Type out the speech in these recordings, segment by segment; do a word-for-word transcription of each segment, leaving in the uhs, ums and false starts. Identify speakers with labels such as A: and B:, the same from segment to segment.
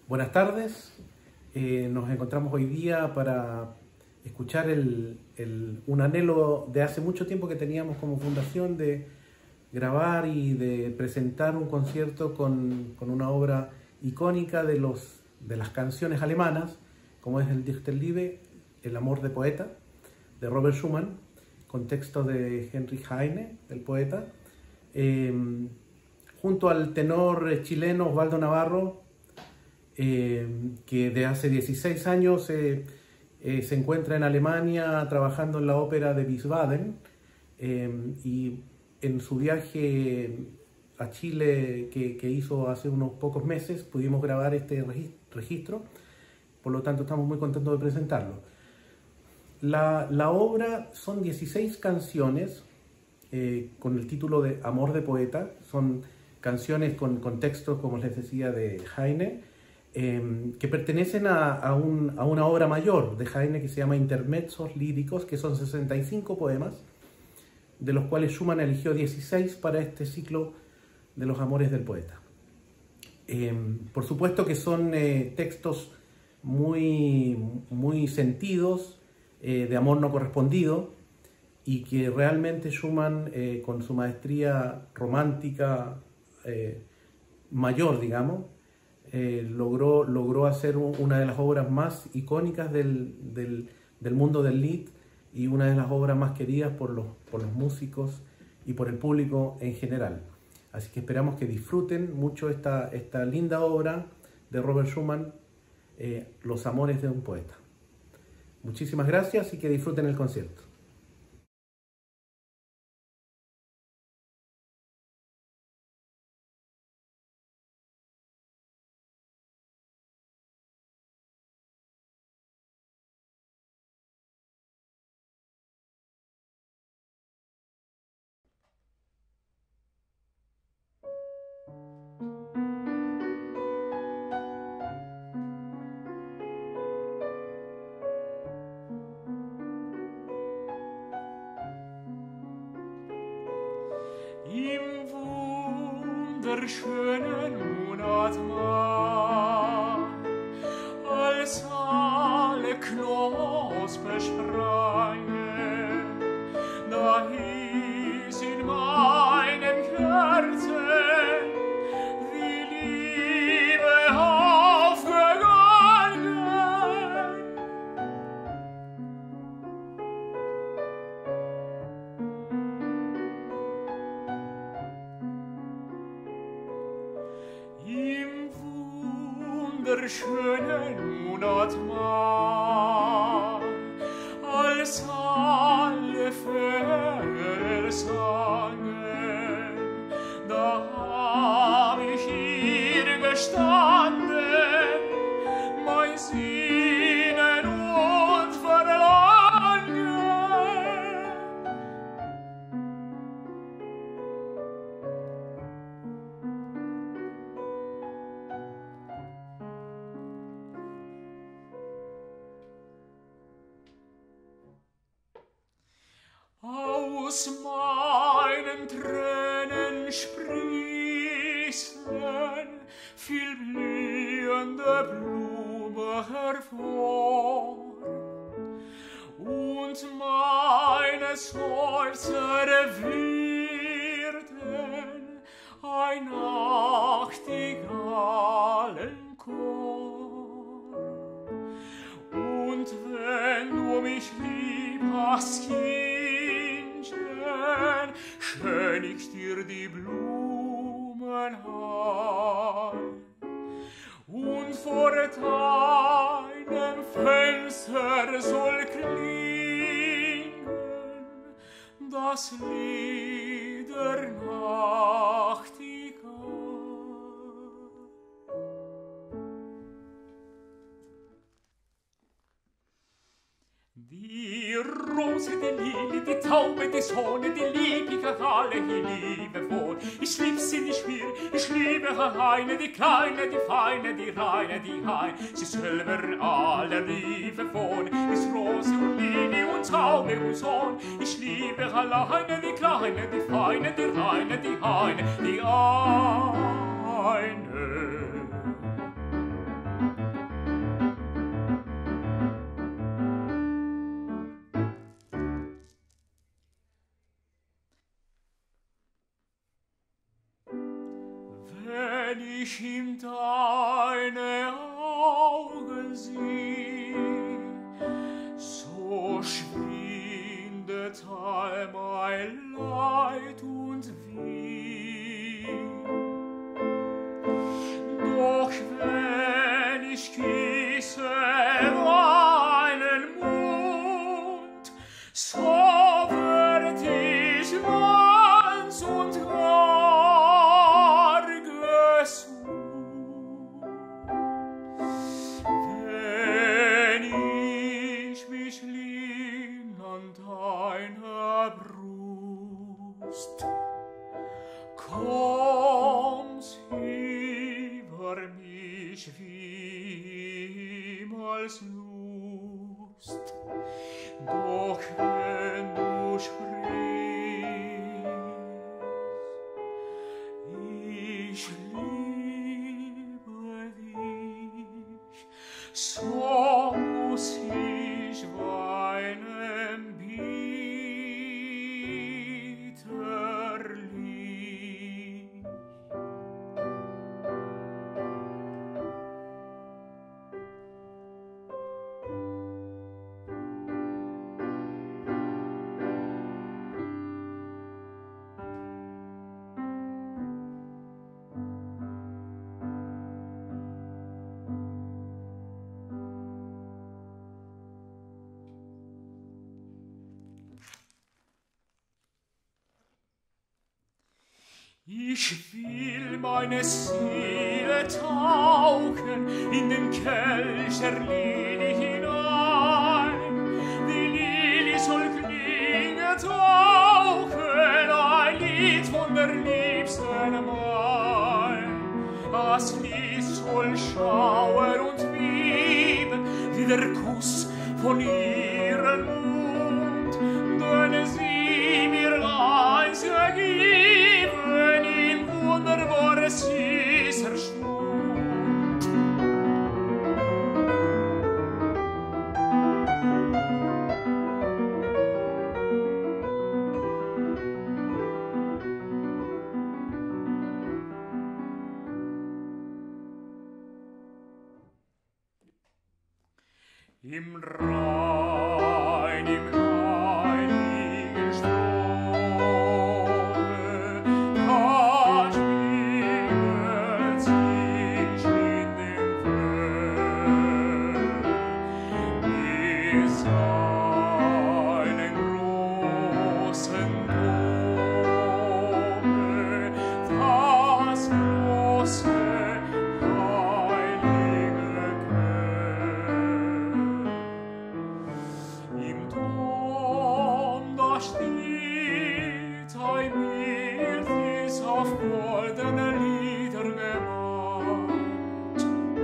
A: Buenas tardes, eh, nos encontramos hoy día para escuchar el, el, un anhelo de hace mucho tiempo que teníamos como fundación de grabar y de presentar un concierto con, con una obra icónica de, los, de las canciones alemanas, como es el Dichterliebe, El amor de poeta, de Robert Schumann, con texto de Heinrich Heine, el poeta, eh, junto al tenor chileno Osvaldo Navarro, eh, que de hace dieciséis años eh, eh, se encuentra en Alemania trabajando en la ópera de Wiesbaden, eh, y en su viaje a Chile que, que hizo hace unos pocos meses pudimos grabar este registro, por lo tanto estamos muy contentos de presentarlo. La, la obra son dieciséis canciones eh, con el título de Amor de Poeta. Son canciones con, con textos, como les decía, de Heine, eh, que pertenecen a, a, un, a una obra mayor de Heine que se llama Intermezzos líricos, que son sesenta y cinco poemas, de los cuales Schumann eligió dieciséis para este ciclo de los amores del poeta. Eh, por supuesto que son eh, textos muy, muy sentidos, eh, de amor no correspondido, y que realmente Schumann, eh, con su maestría romántica eh, mayor, digamos, eh, logró, logró hacer una de las obras más icónicas del, del, del mundo del Lied, y una de las obras más queridas por los, por los músicos y por el público en general. Así que esperamos que disfruten mucho esta, esta linda obra de Robert Schumann, eh, Los amores de un poeta. Muchísimas gracias y que disfruten el concierto.
B: Im wunderschönen Monat Mai, als alle Knospe sprangen, da hieß in meinem Herzen die Liebe aufgegangen. Im wunderschönen Monat Mai, als alle Vögel sangen, da hab ich hier gestanden, mein Sehnen und Verlangen. Aus meinen Tränen sprießen viel blühende Blume hervor, und meine Seufzer werden ein Nachtigallenchor. Und wenn du mich lieb hast, schön ich dir die Blumen ein, und vor deinem Fenster soll klingen das Lied der Nachtigall. Die Rose, die Lilie, die Taube, die Sonne, die lieb ich auch alle hier liebevoll. Ich lieb sie nicht mehr, ich liebe eine, die Kleine, die Feine, die Reine, die Hein. Sie selber alle liebevoll, ist Rose und Lilie und Taube und Sonne. Ich liebe alleine, die Kleine, die Feine, die Reine, die Heine, die eine. in deine Augen sieh, so schwindet all mein Leid und Weh. Doch wenn ich küsse deinen Mund, so werd ich ganz und gar gesund. Wenn ich mich lehn an deiner Brust, kommst über mich wiemals Lust. Doch wenn du sprichst, ich liebe dich, so muss ich weinen bitterlich. Ich will meine Seele tauchen in den Kelch der Lilie hinein. Die Lilie soll klingen, tauchen, ein Lied von der Liebsten mein. Das Lied soll schauern und wieben, wie der Kuss von ihrem Mund, denn sie mir eins ergeben in wunderbarer süßer Stund. Im Rhein, im heiligen Strome, da schwinget sich in dem Feld die seinen großen Dome, das große heilige Quell. Im Dom da steht ein Bild, ist auf goldene Lieder gemalt.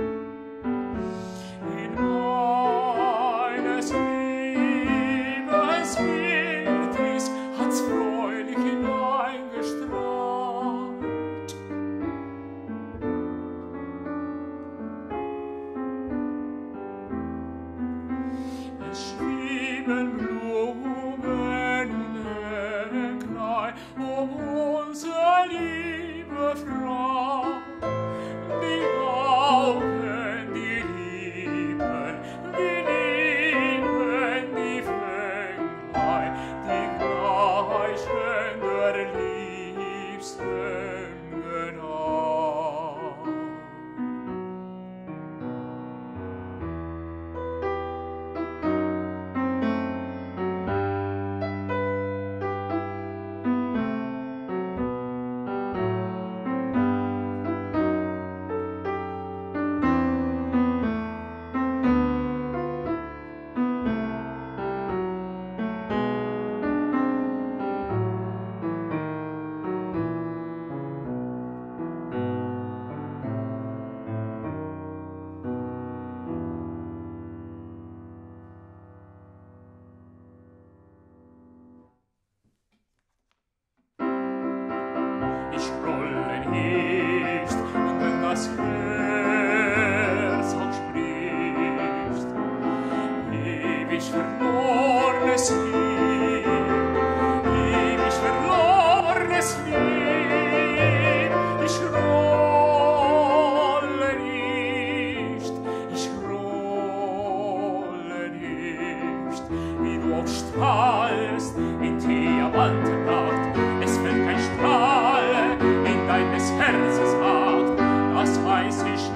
B: In meines Lebens Bildnis hat's freudig hineingestrahlt. Es schweben Blumen und Englein um unsere liebe Frau. Die Augen, die lieben, die lieben, die Fänglein, die gleichen der Liebsten genau. fallst in diamante Nacht, es fällt kein Strahl in deines Herzens Acht, das weiß ich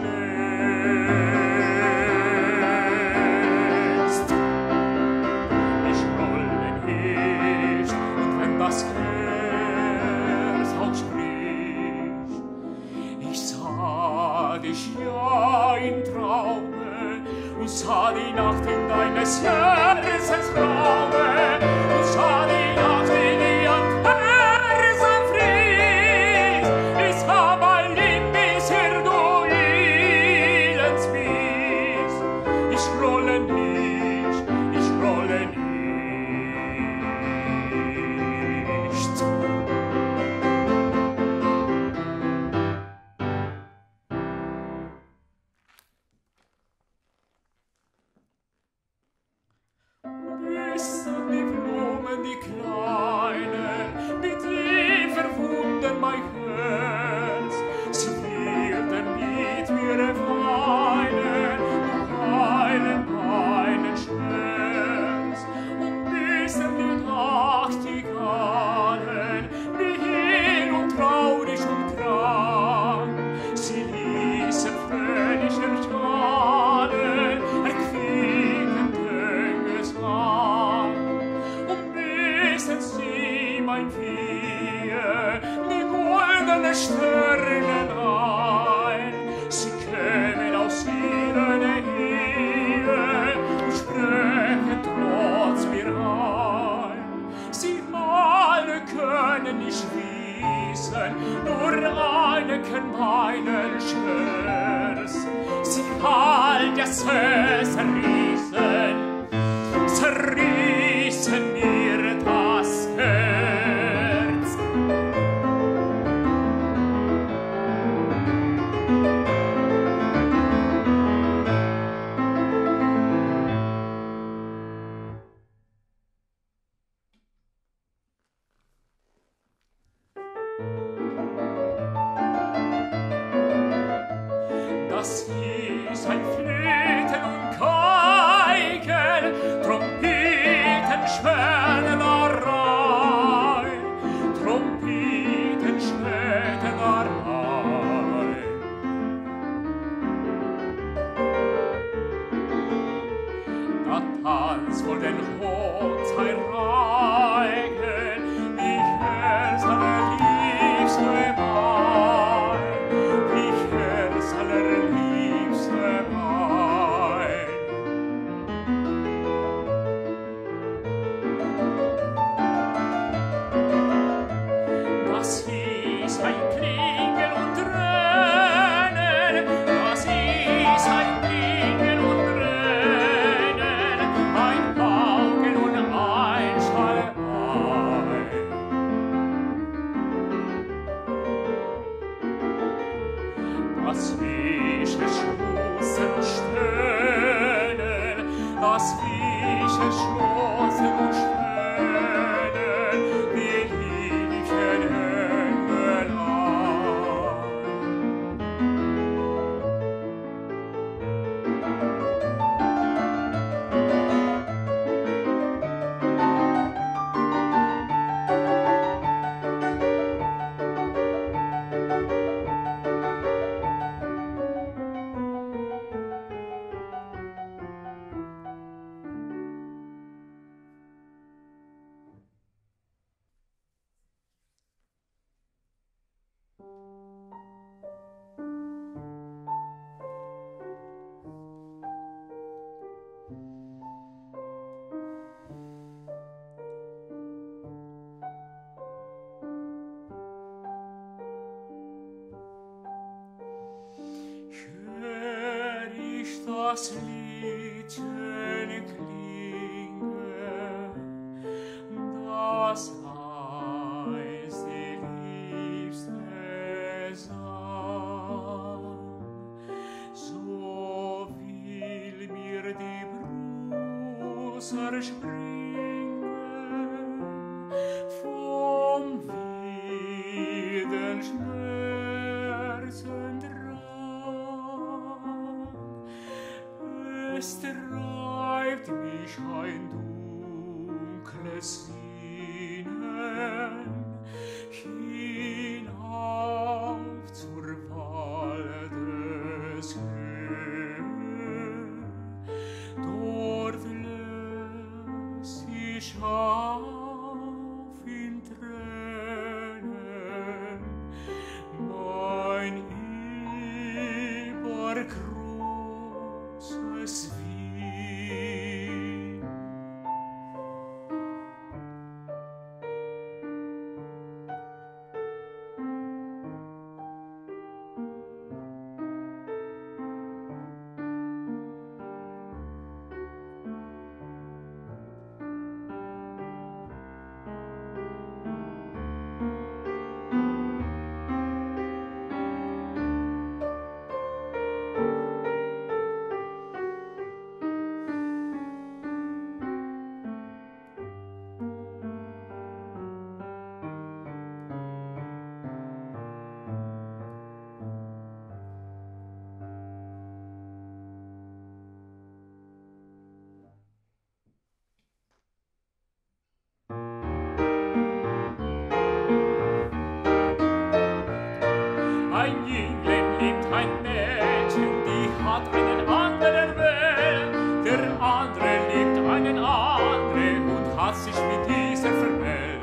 B: längst. Ich rolle nicht, und wenn das Herz auch spricht, ich sah dich ja im Traume und sah die Nacht in deines Herzens Raume und sah die Nacht in ihren Herzen fließt. Ich sah mein Leben bisher du ilens bist. Ich rolle nicht, ich rolle nicht. Wissen die Blumen, die Kleinen, mit dir verwunden mein Herz. Sie werden mit mir weinen und heilen meinen Schmerz. Und wissen die Nachtigallen, wie hin und traurig und krank, sie ließen fröhlich erschallen, erquickenden Gesang. Und wissen sie, mein Vier, die goldene Sterne ein, sie kämen aus ihren Ehe und sprechen trotz mir ein. Sie alle können nicht wissen, nur eine kennt meinen Schmerz. Sie all das zerrissen, zerrissen mir das Herz. Das hieß ein Flöten und Geigen, Trompeten, Schwernerei, Trompeten, Schwernerei. Da tanzt vor den Hochzeitreigen, wie Herz allerliebste mein, wie Herz allerliebste mein. Das hieß ein Klingen und Dröhnen, das hieß ein Klingen und Dröhnen, ein Pauken und ein Schallein. Das wische Schlussen und Stöhnen, das wische Schlussen und Stöhnen, wie liebchen Engelein. Hör ich das Liedchen klingen, das heißt die Liebste sang. So will mir die Brust erspringen vom wilden Schmerzen Drang. Es treibt mich ein Dunkel es ihnen hinauf zur Waldeshöhe. Dort lässt sich auf in Tränen mein übergroßes Wien. Ein Jüngling liebt ein Mädchen, die hat einen anderen Welt. Der andere liebt einen anderen und hat sich mit dieser vermählt.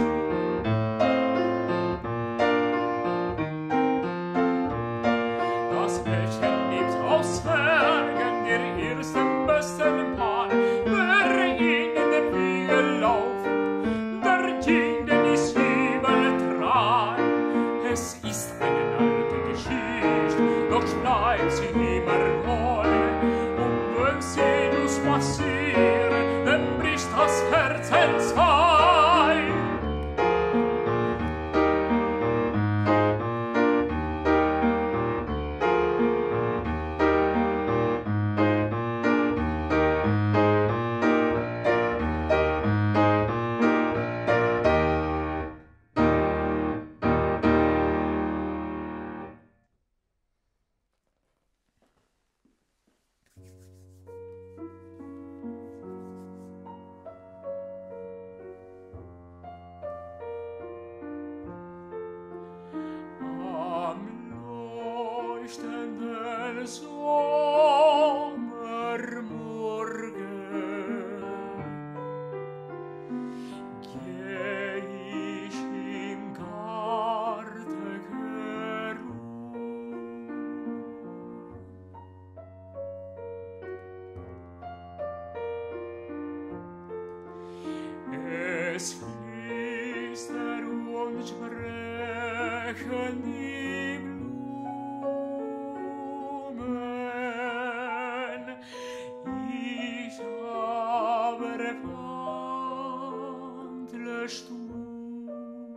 B: Das Mädchen liebt aus Hergen ihr ersten besten Paar. Wäre ihn in der Wiege laufen, der Jüngling ist übertreu. Es ist eine alte Geschichte, doch bleibt sie immer neu. Und wenn sie muss passieren, dann bricht das Herz entzwei. Am leuchtenden Sommermorgen geh ich im Garten herum. Es fließt und sprechen die Blumen, ich aber wandle stumm.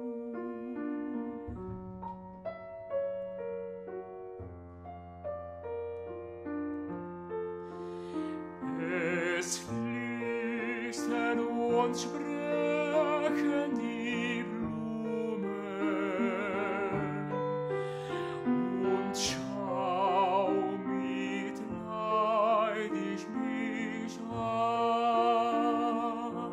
B: Es fließt und sprechen die Blumen und schau mit Leid ich mich an.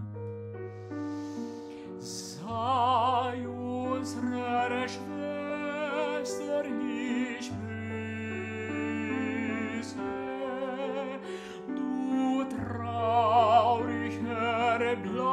B: Sei unsere Schwester nicht böse, du trauriger Blau.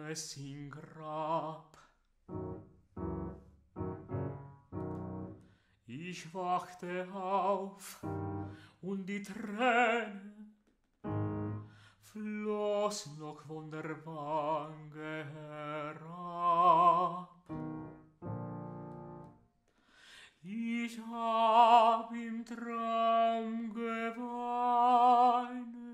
B: es im Grab. Ich wachte auf und die Tränen floss noch von der Wange herab. Ich hab im Traum geweinet.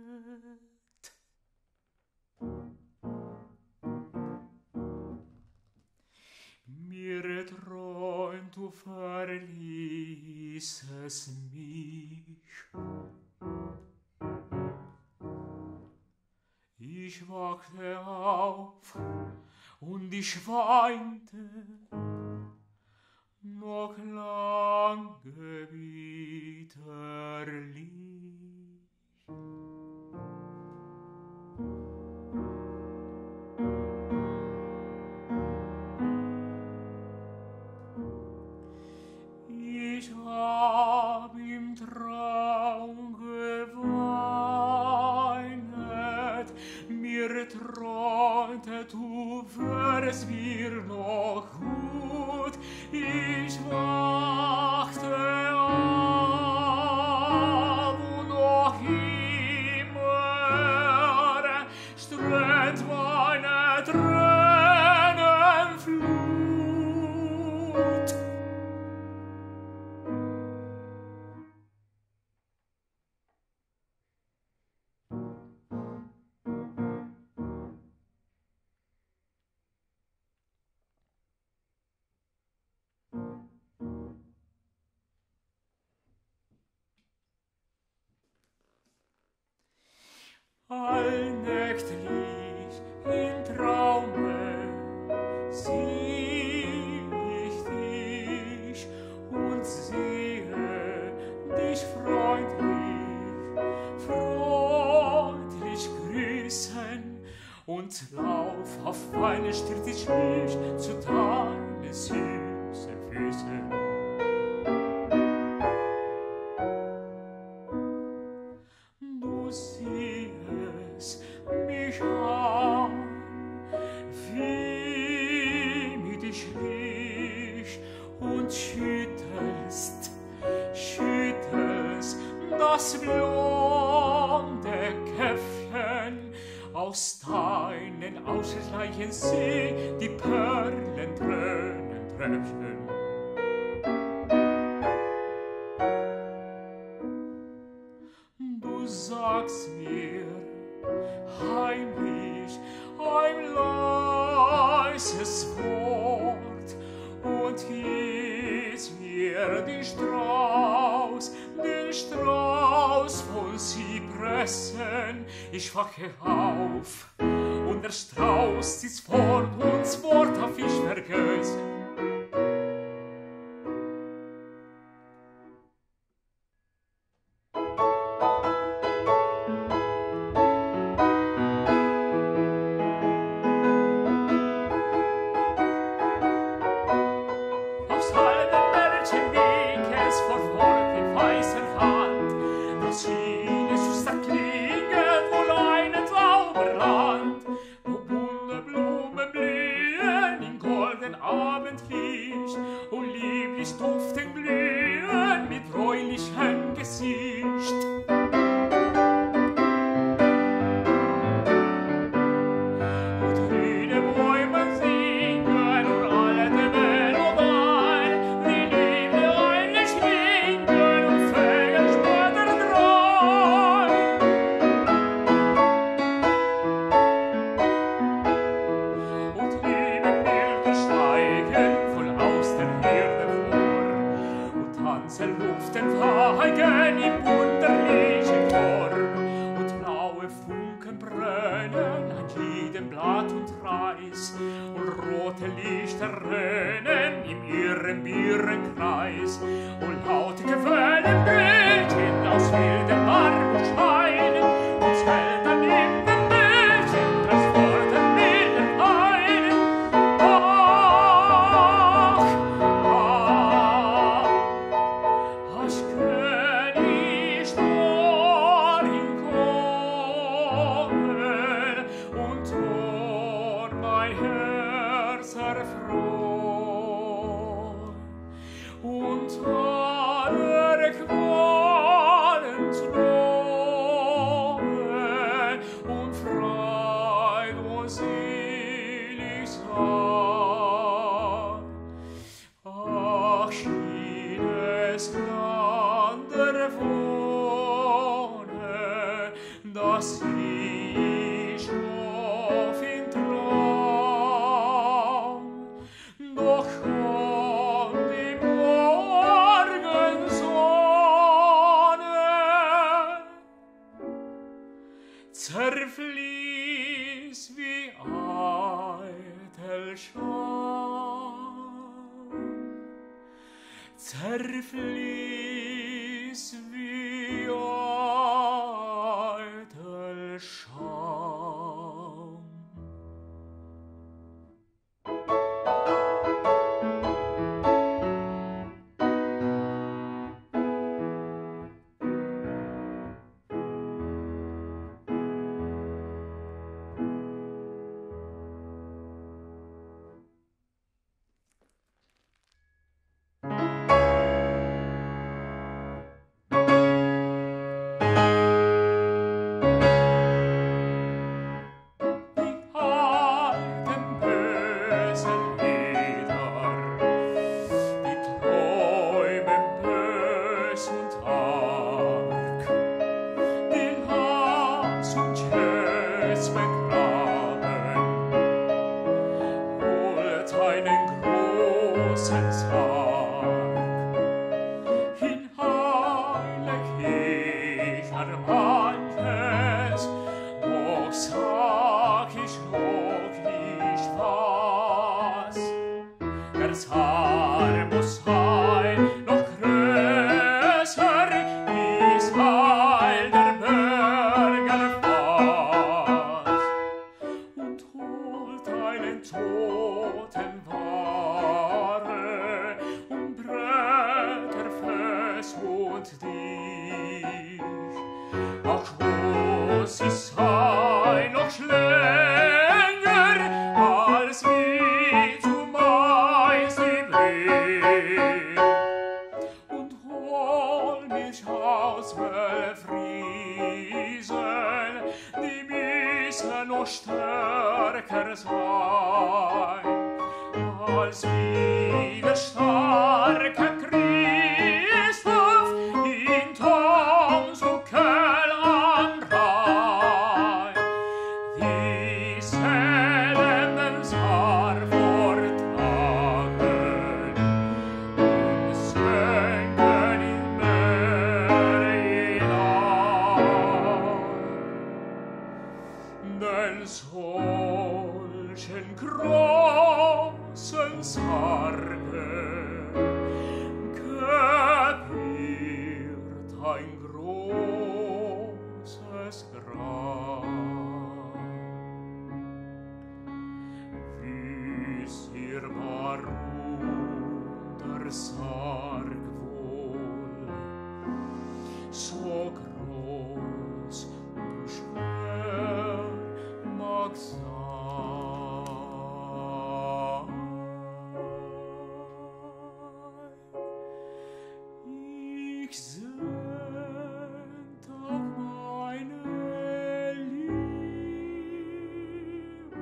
B: Mir träumt, du verließest mich. Ich wachte auf und ich weinte noch lange bitterlich. Ich hab im Traum geweinet, mir träumte, du wärst mir noch gut. Ich wachte auf und noch immer strömt meine Tränenflut. Allnächtlich im Traume sieh ich dich und sehe dich freundlich, freundlich grüßen und lauf auf meine Stirn ich mich zu deinen süßen Füßen. Du siehst mich an, wie mit dich riech und schüttelst, schüttelst das blonde Köpfchen. Aus deinen Ausschleichen seh die Perlentränen-Tröpfchen. Du sagst mir heimlich ein leises Wort und hieß mir den Strauß, den Strauß von Zypressen. Ich wache auf und der Strauß ist fort und das Wort hab ich vergessen. zerfließ wie eitel Schaum.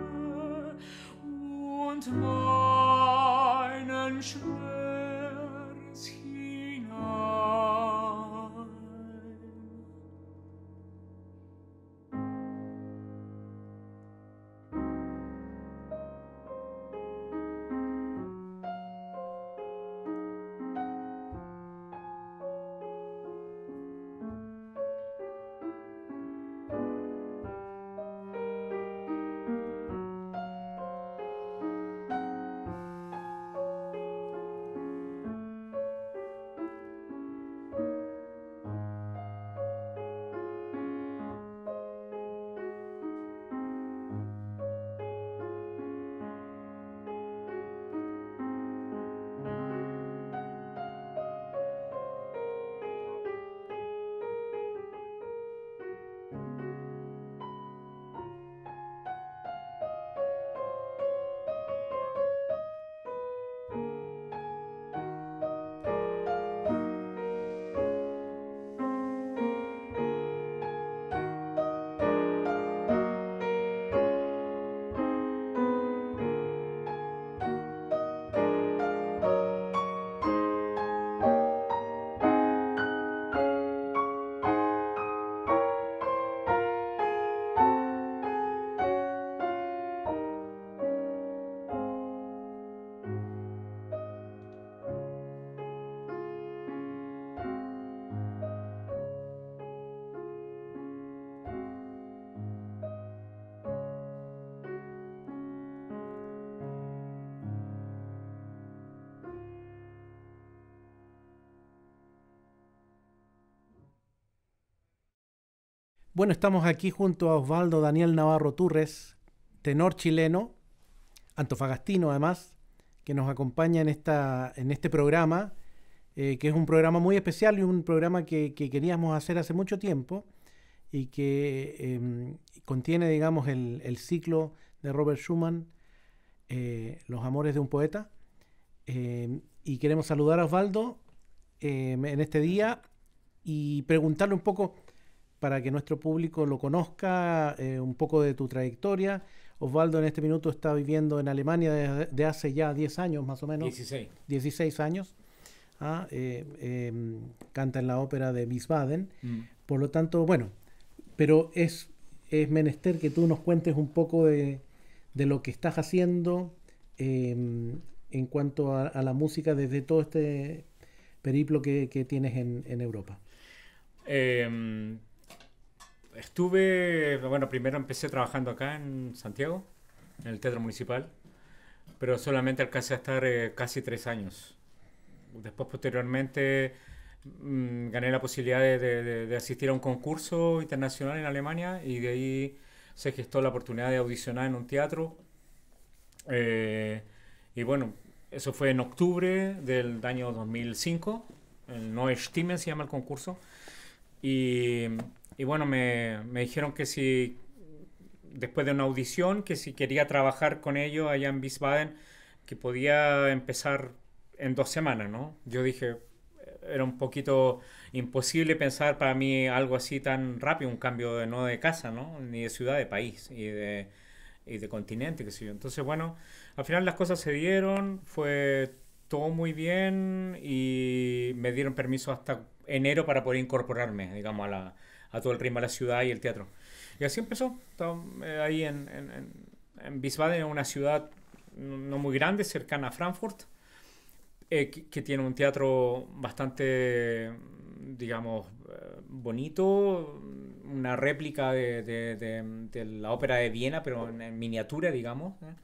C: und meinen Schmerz
A: Bueno, estamos aquí junto a Osvaldo Daniel Navarro Turres, tenor chileno, antofagastino además, que nos acompaña en, esta, en este programa, eh, que es un programa muy especial y un programa que, que queríamos hacer hace mucho tiempo y que eh, contiene, digamos, el, el ciclo de Robert Schumann, eh, Los amores de un poeta. Eh, y queremos saludar a Osvaldo eh, en este día y preguntarle un poco, para que nuestro público lo conozca, eh, un poco de tu trayectoria. Osvaldo en este minuto está viviendo en Alemania de, de hace ya diez años más o menos.
B: dieciséis.
A: dieciséis años. Ah, eh, eh, canta en la ópera de Wiesbaden. Mm. Por lo tanto, bueno, pero es, es menester que tú nos cuentes un poco de, de lo que estás haciendo eh, en cuanto a, a la música desde todo este periplo que, que tienes en, en Europa.
B: Eh, Estuve, bueno, primero empecé trabajando acá en Santiago, en el Teatro Municipal, pero solamente alcancé a estar eh, casi tres años. Después, posteriormente, mmm, gané la posibilidad de, de, de asistir a un concurso internacional en Alemania y de ahí se gestó la oportunidad de audicionar en un teatro. Eh, y bueno, eso fue en octubre del año dos mil cinco, el Neue Stimmen se llama el concurso. Y... Y bueno, me, me dijeron que si, después de una audición, que si quería trabajar con ellos allá en Wiesbaden, que podía empezar en dos semanas, ¿no? Yo dije, era un poquito imposible pensar para mí algo así tan rápido, un cambio de, no de casa, ¿no? Ni de ciudad, de país y de, y de continente, qué sé yo. Entonces, bueno, al final las cosas se dieron, fue todo muy bien y me dieron permiso hasta enero para poder incorporarme, digamos, a la... a todo el ritmo de la ciudad y el teatro. Y así empezó. Estaba ahí en, en, en Wiesbaden, una ciudad no muy grande, cercana a Frankfurt, eh, que, que tiene un teatro bastante, digamos, bonito, una réplica de, de, de, de la ópera de Viena, pero en, en miniatura, digamos, ¿eh?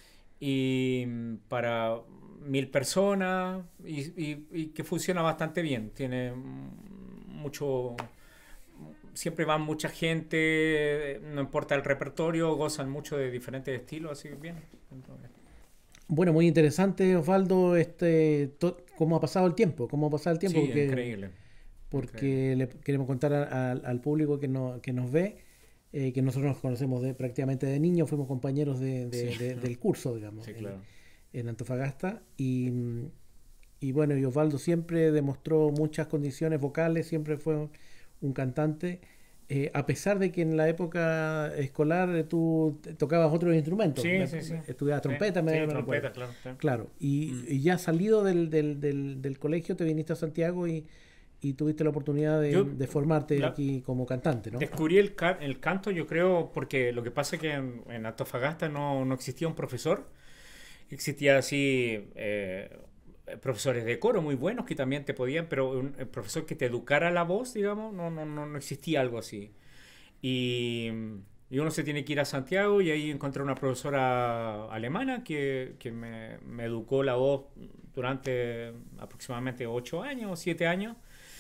B: Y para mil personas, y, y, y que funciona bastante bien. Tiene mucho... Siempre va mucha gente, no importa el repertorio, gozan mucho de diferentes estilos, así que bien. Entonces...
A: Bueno, muy interesante, Osvaldo, este, to, cómo ha pasado el tiempo, cómo ha pasado el tiempo.
B: Sí,
A: porque,
B: increíble.
A: Porque
B: increíble.
A: le queremos contar a, a, al público que, no, que nos ve, eh, que nosotros nos conocemos de, prácticamente de niños, fuimos compañeros de, de, sí. de, del curso, digamos,
B: sí, claro.
A: en, en Antofagasta. Y, y bueno, y Osvaldo siempre demostró muchas condiciones vocales, siempre fue un, un cantante, eh, a pesar de que en la época escolar eh, tú tocabas otros instrumentos.
B: Sí,
A: me,
B: sí, sí.
A: Estudiabas trompeta,
B: sí,
A: me,
B: sí,
A: me
B: trompeta,
A: recuerdo.
B: claro.
A: Claro, y,
B: mm.
A: y ya salido del, del, del, del colegio te viniste a Santiago y, y tuviste la oportunidad de, yo, de formarte la, aquí como cantante, ¿no?
B: Descubrí el, ca el canto, yo creo, porque lo que pasa es que en, en Antofagasta no, no existía un profesor. Existía así... Eh, profesores de coro muy buenos que también te podían, pero un el profesor que te educara la voz, digamos, no, no, no, no existía algo así. Y, y uno se tiene que ir a Santiago y ahí encontré una profesora alemana que, que me, me educó la voz durante aproximadamente ocho años o siete años.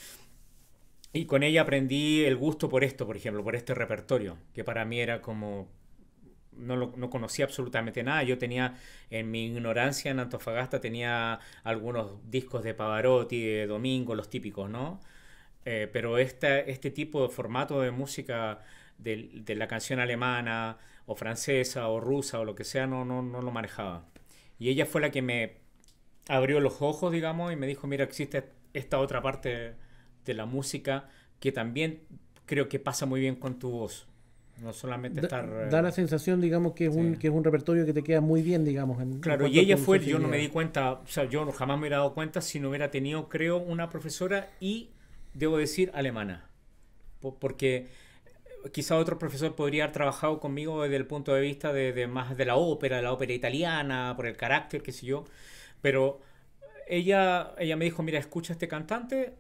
B: Y con ella aprendí el gusto por esto, por ejemplo, por este repertorio, que para mí era como... No, lo, no conocía absolutamente nada. Yo tenía, en mi ignorancia en Antofagasta, tenía algunos discos de Pavarotti, de Domingo, los típicos, ¿no? Eh, pero esta, este tipo de formato de música de, de la canción alemana o francesa o rusa o lo que sea, no, no, no lo manejaba. Y ella fue la que me abrió los ojos, digamos, y me dijo, mira, existe esta otra parte de la música que también creo que pasa muy bien con tu voz. No solamente
A: da,
B: estar...
A: Da la sensación, digamos, que es, sí. un, que es un repertorio que te queda muy bien, digamos. En,
B: claro,
A: en
B: y ella fue, yo no me di cuenta, o sea, yo jamás me hubiera dado cuenta si no hubiera tenido, creo, una profesora y, debo decir, alemana. Porque quizá otro profesor podría haber trabajado conmigo desde el punto de vista de, de más de la ópera, de la ópera italiana, por el carácter, qué sé yo. Pero ella, ella me dijo, mira, escucha a este cantante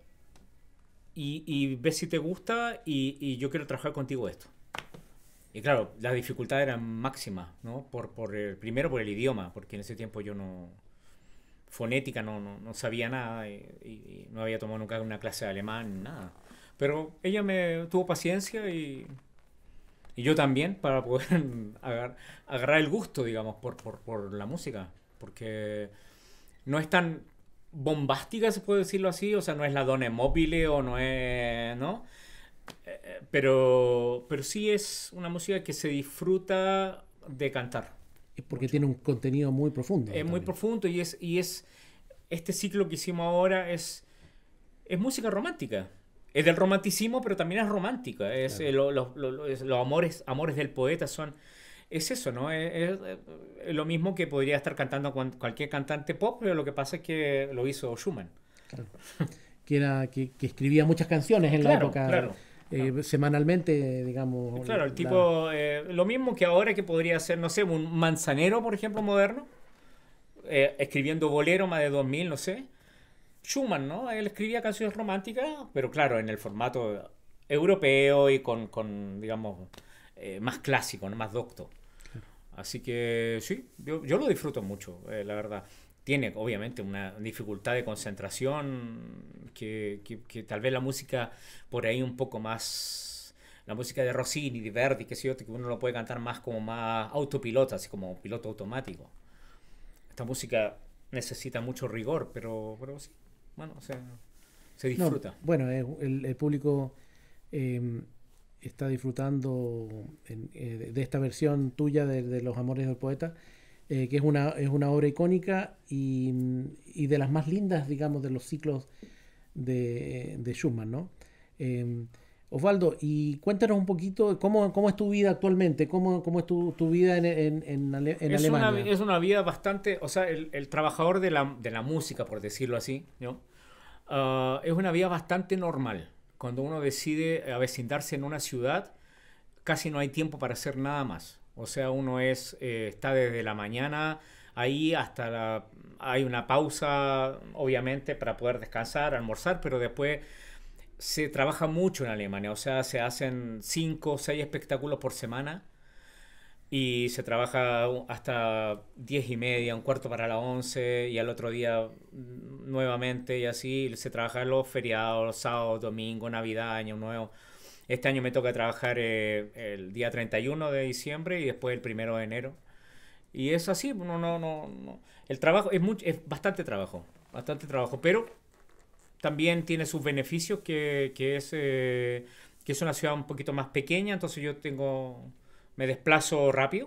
B: y, y ve si te gusta y, y yo quiero trabajar contigo esto. Y claro, las dificultades eran máximas, ¿no? Por, por el, primero por el idioma, porque en ese tiempo yo no... Fonética no, no, no sabía nada y, y no había tomado nunca una clase de alemán, nada. Pero ella me tuvo paciencia y,
C: Y yo también, para poder agar- agarrar el gusto, digamos, por, por, por la música. Porque no es tan bombástica, se puede decirlo así. O sea, no es la Donna Mobile o no es... ¿no? Eh, eh, pero, pero sí es una música que se disfruta de cantar
A: Es porque
C: mucho.
A: tiene un contenido muy profundo
C: Es muy
A: también.
C: profundo y es, y es este ciclo que hicimos ahora es, es música romántica. Es del romanticismo, pero también es romántica. Es,
A: Claro.
C: eh, lo- lo- lo- lo- es- los amores, amores del poeta son... Es eso, ¿no? Es, es- es lo mismo que podría estar cantando cuan- cualquier cantante pop, pero lo que pasa es que lo hizo Schumann.
A: Claro. Que, era, que, que escribía muchas canciones en la
C: Claro,
A: época,
C: claro.
A: eh,
C: claro.
A: semanalmente, digamos.
C: Claro, el
A: la-
C: tipo, eh, lo mismo que ahora que podría ser, no sé, un manzanero, por ejemplo, moderno, eh, escribiendo bolero más de dos mil, no sé. Schumann, ¿no? Él escribía canciones románticas, pero claro, en el formato europeo y con, con digamos, eh, más clásico, ¿no? Más docto. Así que sí, yo, yo lo disfruto mucho, eh, la verdad. Tiene obviamente una dificultad de concentración que, que, que tal vez la música por ahí un poco más, la música de Rossini, de Verdi, que sé yo, que uno lo puede cantar más como más autopilota, así como piloto automático. Esta música necesita mucho rigor, pero, pero sí, bueno, o sea, se
A: No,
C: disfruta.
A: bueno, eh, el, el público eh, está disfrutando en- eh, de de esta versión tuya de, de Los Amores del Poeta, eh, que es una, es una obra icónica y, y de las más lindas, digamos, de los ciclos de, de Schumann, ¿no? Eh, Osvaldo, y cuéntanos un poquito cómo, cómo es tu vida actualmente, cómo, cómo es tu, tu vida en, en, en Ale- en
C: Es una,
A: Alemania.
C: es una vida bastante, o sea, el, el trabajador de la, de la música, por decirlo así, ¿no? Ah, es una vida bastante normal. Cuando uno decide avecindarse en una ciudad, casi no hay tiempo para hacer nada más. O sea, uno es, eh, está desde la mañana ahí hasta la... Hay una pausa, obviamente, para poder descansar, almorzar, pero después se trabaja mucho en Alemania. O sea, se hacen cinco o seis espectáculos por semana y se trabaja hasta diez y media, un cuarto para las once y al otro día mm, nuevamente y así. Se trabaja los feriados, sábado, domingo, Navidad, Año Nuevo. Este año me toca trabajar eh, el día treinta y uno de diciembre y después el primero de enero. Y es así, no, no, no, no. El trabajo es, mucho, es bastante trabajo, bastante trabajo, pero también tiene sus beneficios que, que es, eh, que es una ciudad un poquito más pequeña, entonces yo tengo, me desplazo rápido.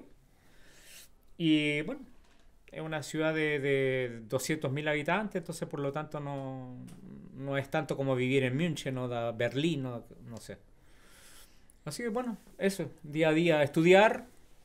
C: Y bueno, es una ciudad de, de doscientos mil habitantes, entonces por lo tanto no, no es tanto como vivir en München o da Berlín, no, no sé. Así que bueno, eso, día a día estudiar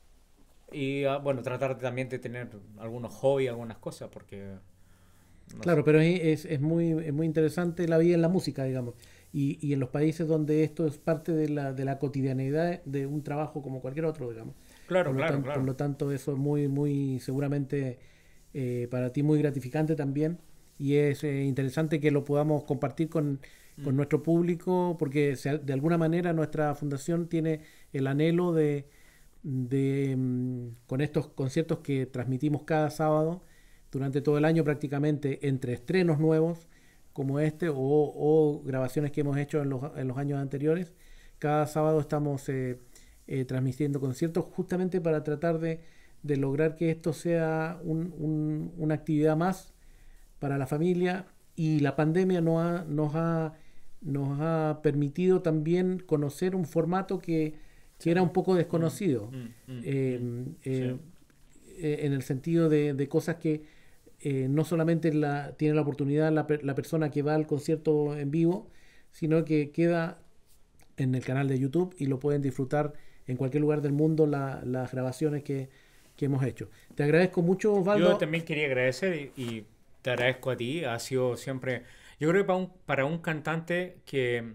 C: y ah, bueno, tratar también de tener algunos hobbies, algunas cosas, porque no sé.
A: Claro, pero es, es, es muy, es muy interesante la vida en la música, digamos. Y, y en los países donde esto es parte de la, de la cotidianeidad de un trabajo como cualquier otro, digamos. Por
C: Claro,
A: lo,
C: claro,
A: tan- por
C: claro.
A: lo tanto, eso es muy, muy, seguramente eh, para ti muy gratificante también. Y es eh, interesante que lo podamos compartir con, con
C: Mm,
A: nuestro público, porque se- de alguna manera nuestra fundación tiene el anhelo de, de mm, con estos conciertos que transmitimos cada sábado durante todo el año prácticamente entre estrenos nuevos como este o, o grabaciones que hemos hecho en los, en los años anteriores. Cada sábado estamos eh, eh, transmitiendo conciertos justamente para tratar de, de lograr que esto sea un- un- una actividad más para la familia y la pandemia nos ha, nos ha, nos ha permitido también conocer un formato que, que
C: sí.
A: era un poco
C: Mm,
A: desconocido,
C: mm, mm,
A: eh,
C: mm.
A: eh,
C: Sí.
A: eh, en el sentido de, de cosas que eh, no solamente la, tiene la oportunidad la, per- la persona que va al concierto en vivo, sino que queda en el canal de YouTube y lo pueden disfrutar en cualquier lugar del mundo la- las grabaciones que, que hemos hecho. Te agradezco mucho,
C: Yo
A: Osvaldo.
C: también quería agradecer y, y te agradezco a ti. Ha sido siempre, yo creo que para un, para un cantante que,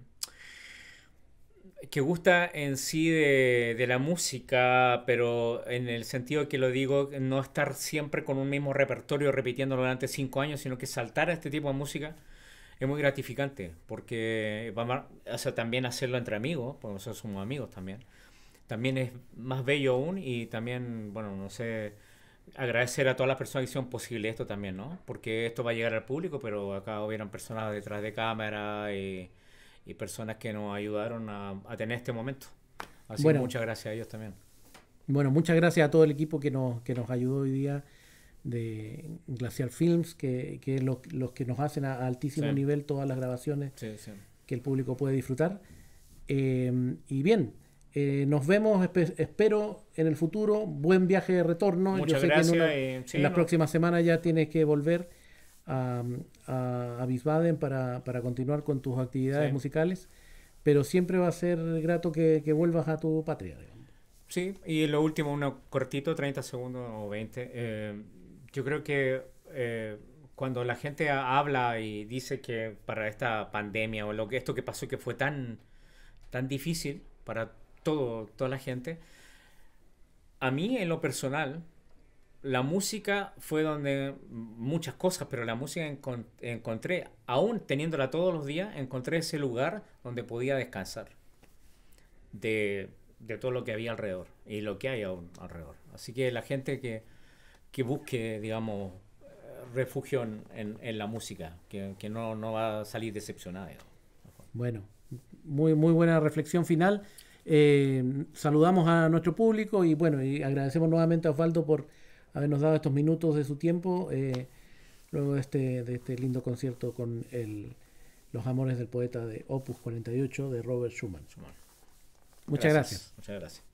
C: que gusta en sí de, de la música, pero en el sentido que lo digo, no estar siempre con un mismo repertorio repitiéndolo durante cinco años, sino que saltar a este tipo de música es muy gratificante, porque vamos a, o sea, también hacerlo entre amigos, porque nosotros somos amigos también, también es más bello aún y también, bueno, no sé, agradecer a todas las personas que hicieron posible esto también, ¿no? Porque esto va a llegar al público, pero acá hubieran personas detrás de cámara y, y personas que nos ayudaron a, a tener este momento. Así
A: Bueno.
C: que muchas gracias a ellos también.
A: Bueno, muchas gracias a todo el equipo que nos, que nos ayudó hoy día de Glaciar Films, que, que es los, los que nos hacen a, a altísimo
C: Sí.
A: nivel todas las grabaciones
C: Sí, sí.
A: que el público puede disfrutar. Eh, y bien, eh, nos vemos, espe- espero, en el futuro. Buen viaje de retorno.
C: Muchas
A: Yo sé
C: gracias.
A: que en, una-
C: y, sí,
A: en las
C: no,
A: próximas semanas ya tienes que volver a, a, a Wiesbaden para, para continuar con tus actividades
C: Sí.
A: musicales, pero siempre va a ser grato que, que vuelvas a tu patria, digamos.
C: Sí, y lo último, uno cortito, treinta segundos o veinte. Eh, yo creo que eh, cuando la gente ha- habla y dice que para esta pandemia o lo que esto que pasó que fue tan, tan difícil para todo, toda la gente, a mí en lo personal, la música fue donde muchas cosas, pero la música encon- encontré, aún teniéndola todos los días, encontré ese lugar donde podía descansar de, de todo lo que había alrededor y lo que hay aún alrededor. Así que la gente que, que busque, digamos, eh, refugio en, en- en la música, que, que no, no va a salir decepcionada. digamos.
A: Bueno, muy, muy buena reflexión final. Eh, saludamos a nuestro público y bueno, y agradecemos nuevamente a Osvaldo por habernos dado estos minutos de su tiempo eh, luego de este, de este lindo concierto con el, Los Amores del Poeta de Opus cuarenta y ocho de Robert Schumann.
C: Schumann.
A: Muchas gracias.
C: Muchas gracias.